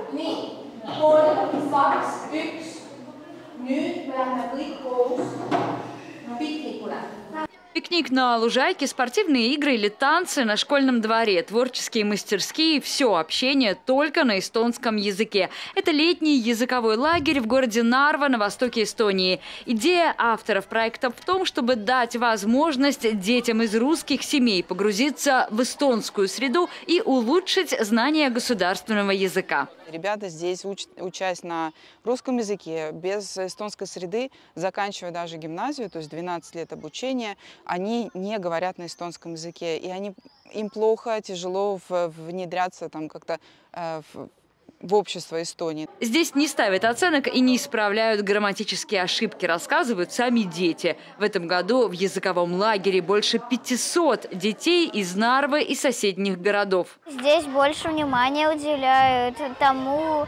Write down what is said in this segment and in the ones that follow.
Nii, 3, 2, 1. Nüüd me lähme kõik koos piknikule. Пикник на лужайке, спортивные игры или танцы на школьном дворе, творческие мастерские – все общение только на эстонском языке. Это летний языковой лагерь в городе Нарва на востоке Эстонии. Идея авторов проекта в том, чтобы дать возможность детям из русских семей погрузиться в эстонскую среду и улучшить знания государственного языка. Ребята здесь, учась на русском языке, без эстонской среды, заканчивая даже гимназию, то есть 12 лет обучения, они не говорят на эстонском языке. И им плохо, тяжело внедряться там как-то в общество Эстонии. Здесь не ставят оценок и не исправляют грамматические ошибки, рассказывают сами дети. В этом году в языковом лагере больше 500 детей из Нарвы и соседних городов. Здесь больше внимания уделяют тому,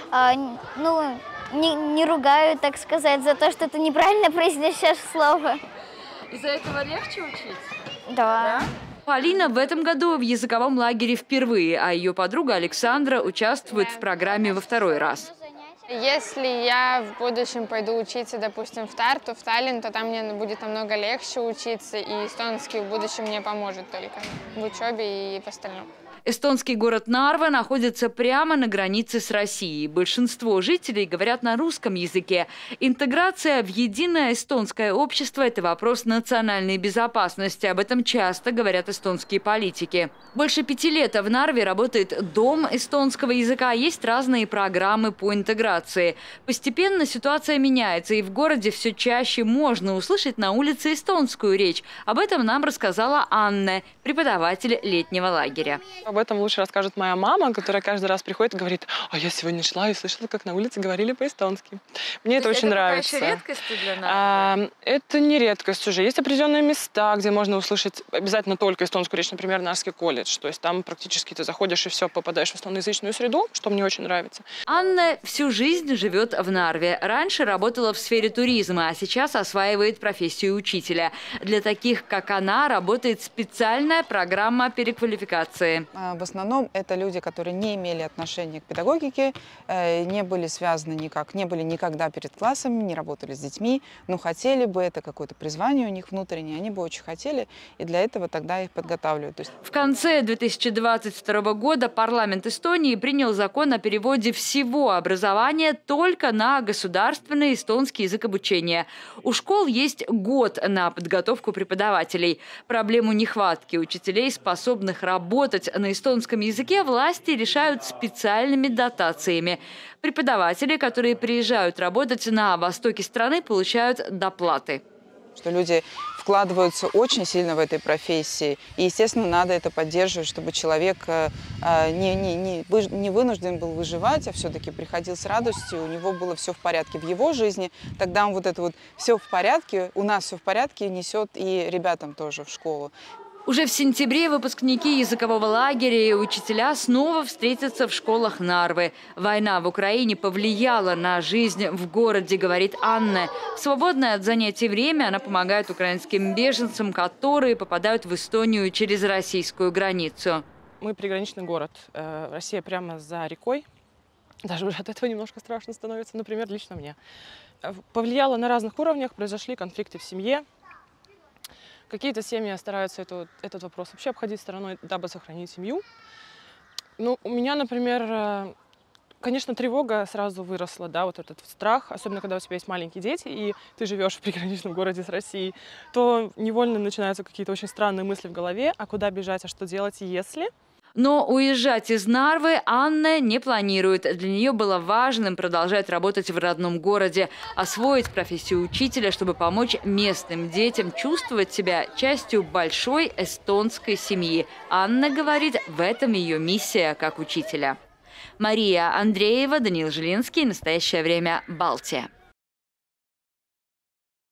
не ругают, так сказать, за то, что ты неправильно произнесешь слово. Из-за этого легче учиться? Да. Полина в этом году в языковом лагере впервые, а ее подруга Александра участвует в программе во второй раз. Если я в будущем пойду учиться, допустим, в Тарту, в Таллин, то там мне будет намного легче учиться, и эстонский в будущем мне поможет только в учебе и в остальном. Эстонский город Нарва находится прямо на границе с Россией. Большинство жителей говорят на русском языке. Интеграция в единое эстонское общество – это вопрос национальной безопасности. Об этом часто говорят эстонские политики. Больше 5 лет в Нарве работает Дом эстонского языка. Есть разные программы по интеграции. Постепенно ситуация меняется, и в городе все чаще можно услышать на улице эстонскую речь. Об этом нам рассказала Анна, преподаватель летнего лагеря. Об этом лучше расскажет моя мама, которая каждый раз приходит и говорит: а я сегодня шла и слышала, как на улице говорили по-эстонски. Мне это очень нравится. Это редкость для нас? Это не редкость уже. Есть определенные места, где можно услышать обязательно только эстонскую речь, например, Нарвский колледж. То есть там практически ты заходишь и все, попадаешь в эстоноязычную среду, что мне очень нравится. Анна всю жизнь живет в Нарве. Раньше работала в сфере туризма, а сейчас осваивает профессию учителя. Для таких, как она, работает специальная программа переквалификации. В основном это люди, которые не имели отношения к педагогике, не были связаны никак, не были никогда перед классами, не работали с детьми, но хотели бы, это какое-то призвание у них внутреннее, они бы очень хотели, и для этого тогда их подготавливают. В конце 2022 года парламент Эстонии принял закон о переводе всего образования только на государственный эстонский язык обучения. У школ есть год на подготовку преподавателей. Проблему нехватки учителей, способных работать на эстонском языке, власти решают специальными дотациями. Преподаватели, которые приезжают работать на востоке страны, получают доплаты. Что люди вкладываются очень сильно в этой профессии. И, естественно, надо это поддерживать, чтобы человек не вынужден был выживать, а все-таки приходил с радостью, у него было все в порядке в его жизни. Тогда он вот это вот «все в порядке», у нас все в порядке несет и ребятам тоже в школу. Уже в сентябре выпускники языкового лагеря и учителя снова встретятся в школах Нарвы. Война в Украине повлияла на жизнь в городе, говорит Анна. В свободное от занятий время она помогает украинским беженцам, которые попадают в Эстонию через российскую границу. Мы приграничный город. Россия прямо за рекой. Даже уже от этого немножко страшно становится, например, лично мне. Повлияло на разных уровнях, произошли конфликты в семье. Какие-то семьи стараются этот вопрос вообще обходить стороной, дабы сохранить семью. Ну, у меня, например, конечно, тревога сразу выросла, да, вот этот страх, особенно когда у тебя есть маленькие дети, и ты живешь в приграничном городе с Россией, то невольно начинаются какие-то очень странные мысли в голове, а куда бежать, а что делать, если... Но уезжать из Нарвы Анна не планирует. Для нее было важным продолжать работать в родном городе, освоить профессию учителя, чтобы помочь местным детям чувствовать себя частью большой эстонской семьи. Анна говорит, в этом ее миссия как учителя. Мария Андреева, Даниил Жилинский. Настоящее время. Балтия.